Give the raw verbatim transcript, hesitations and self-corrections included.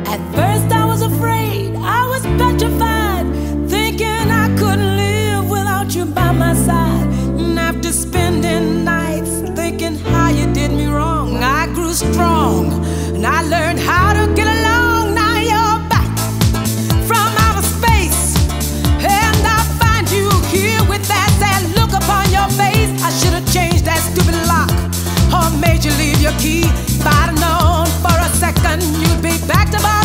At first I was afraid, I was petrified, thinking I couldn't live without you by my side. And after spending nights thinking how you did me wrong, I grew strong and I learned how to get along. Now you're back from outer space, and I find you here with that sad look upon your face. I should have changed that stupid lock or made you leave your key. If I'd have known for a second you'd be back to bother.